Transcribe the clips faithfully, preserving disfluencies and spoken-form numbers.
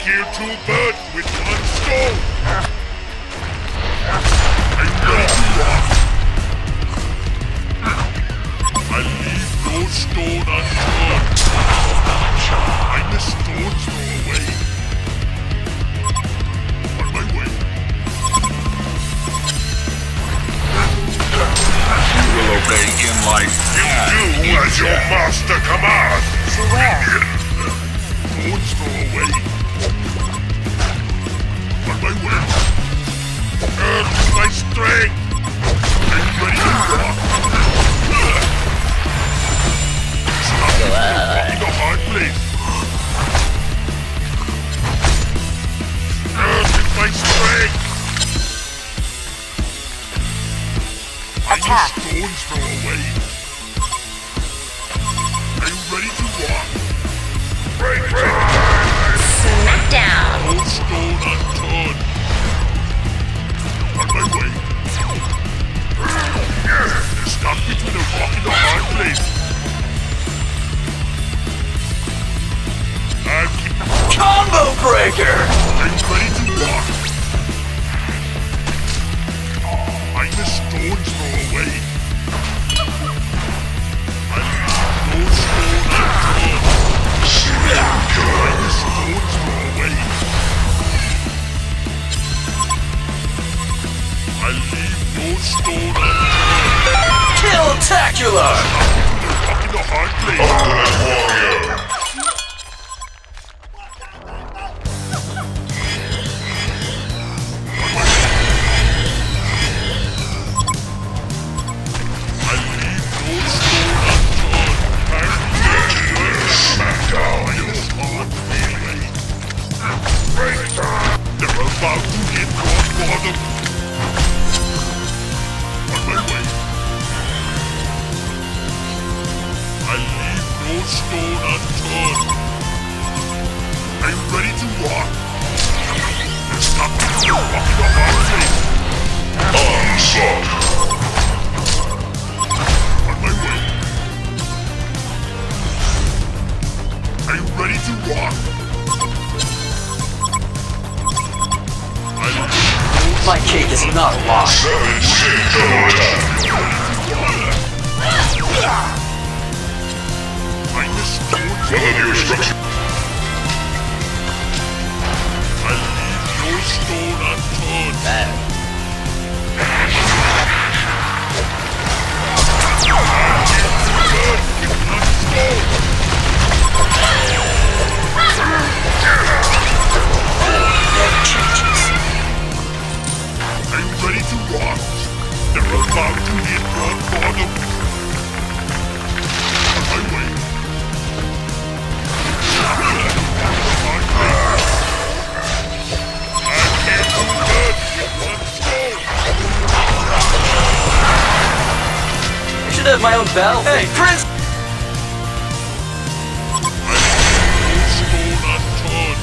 kill two birds with one stone. I'm ready to rock. I leave no stone unturned. I'm a stone's throw away. On my way. You will obey in life. You do as your master commands. To where? Stone's throw away. On my way. Earth is my strength. I'm ready to rock. Stop it. Rocking the hard place. Earth is my strength. Attack. I'm a stone's throw away. I'm ready to walk. Break, break, Smackdown. no stone unturned. On my way. Stuck between a rock and a hard place. I'm, Combo breaker! I'm ready to walk. I'm a stone's throw away. I'm no stone unturned. I'm a stone's throw away. I leave no stone unturned. Kill-tacular! The rock in the hard place. Warrior. I leave no stone unturned. I'm Smackdown. They're about to hit rock bottom. On my way. I leave no stone unturned. I'm ready to rock. Stop the rock in the hard place. Onslaught. On my way. I'm ready to rock. I leave no My cake is not lost. Seven six double attack. I'm a stone. Follow your instructions. I leave no stone unturned. I'm ready to rock. They're about to hit rock bottom. On my way. I can't do good with one stone. I should have my own battle. Hey, Prince! I leave no stone unturned.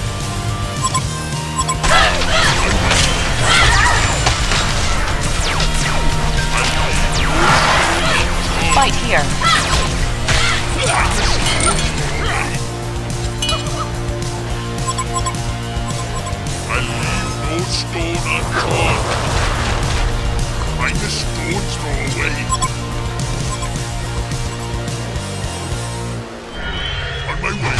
Fight here. I leave no stone unturned. I'm a stone's throw away. On my way.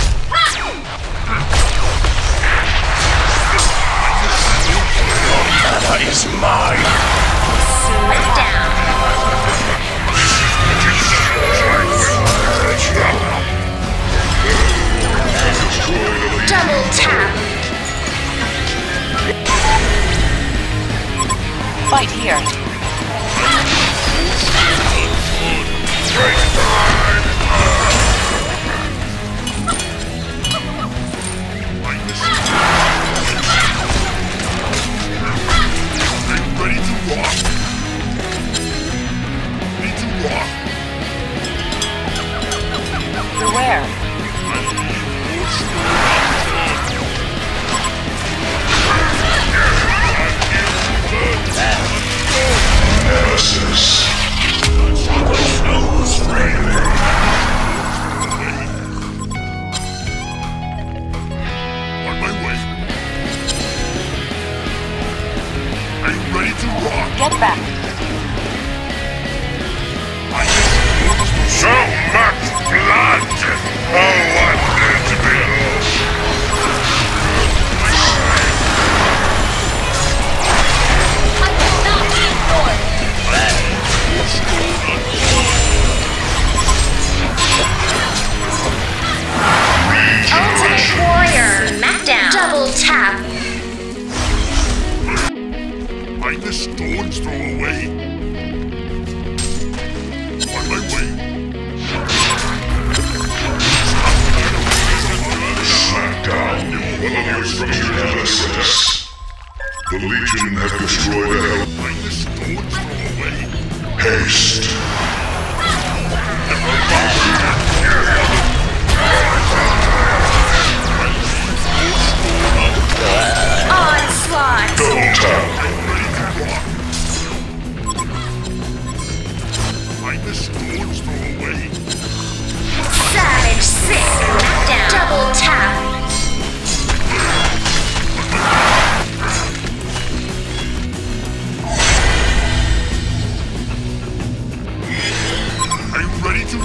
That is mine! Smackdown. Double tap. Fight here.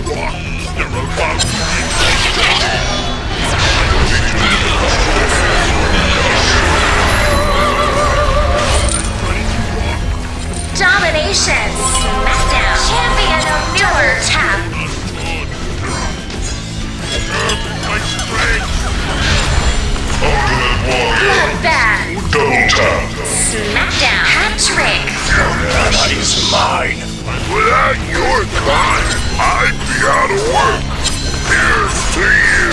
rock. You're about to Domination. Smackdown. Champion of Newer Tap. my strength. Ultimate Warrior. Bloodbath. Double tap. Smackdown. Hat trick. That is mine. Without your kind, I'd be out of work. Here's to you.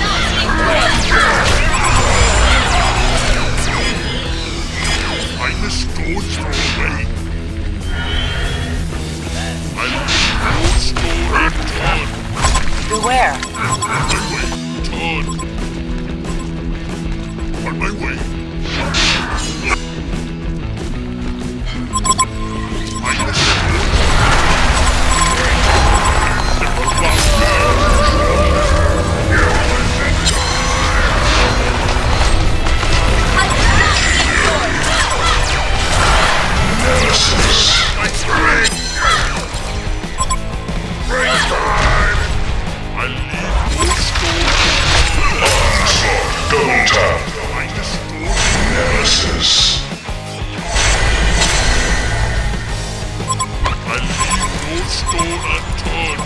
I'm the stone's throw away. I'm no stone unturned. Beware. On my way, turn. On my way. I'm the stone's my strength! Break time! I leave no stone. Onslaught. Double tap. I'm the stone. Nemesis. I leave no stone unturned.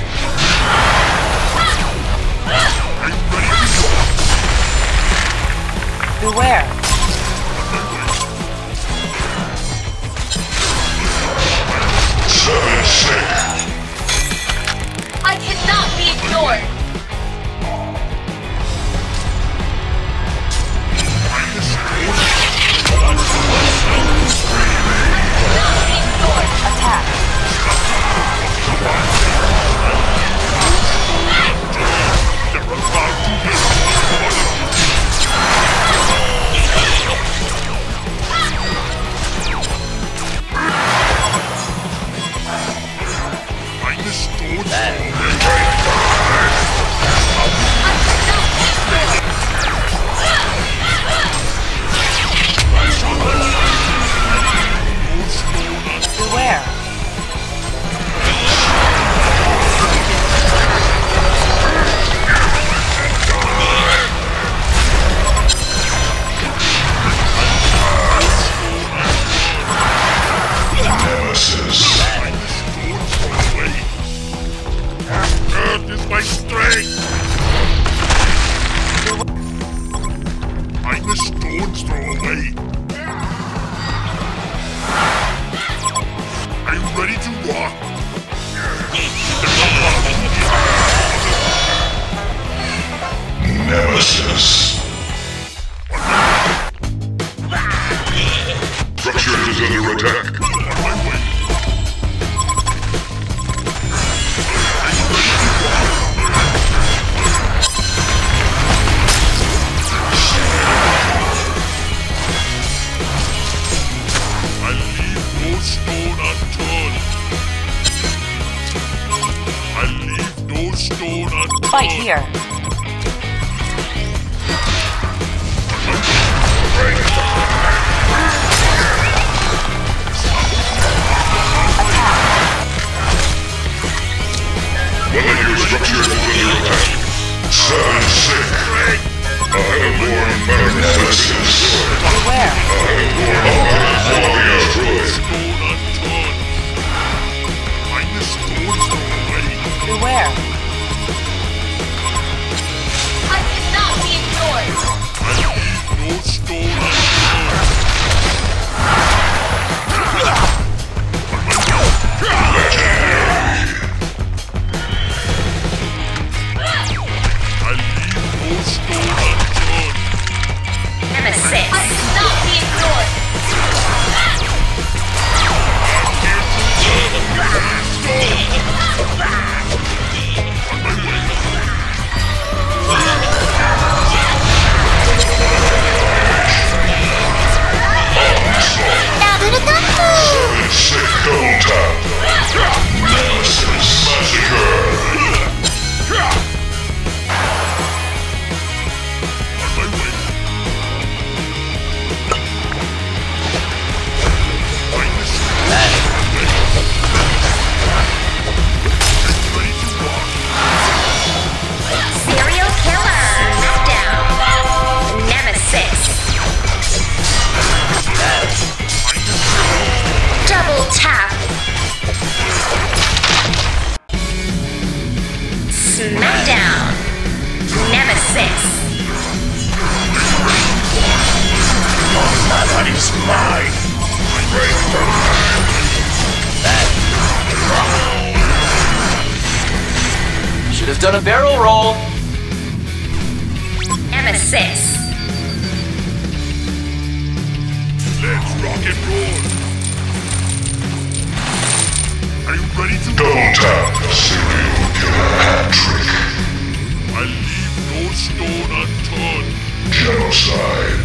I'm ready to go. Beware. Seven six. I cannot be ignored. I'm the stone. Attack. You're about to hit. I'm the stone. Beware. Nemesis. Earth is my strength! I'm the stone's throw away. I'm ready to rock. Nemesis. Structure is under attack. On my way. I leave no stone unturned. I leave no stone unturned. Fight here. One of your structures is under attack. Seven six. I have born Nemesis. Beware. I have born Warrior Droid. Stone unturned. I'm the stone's throw away. Beware. I cannot be ignored. I leave no stone unturned. I leave no stone unturned. Nemesis. I cannot be ignored. On my way. Smackdown. Nemesis. That is mine. Should have done a barrel roll. Nemesis. Let's rock and roll. Are you ready to Double tap. Serial killer hat trick. I leave no stone unturned. Genocide.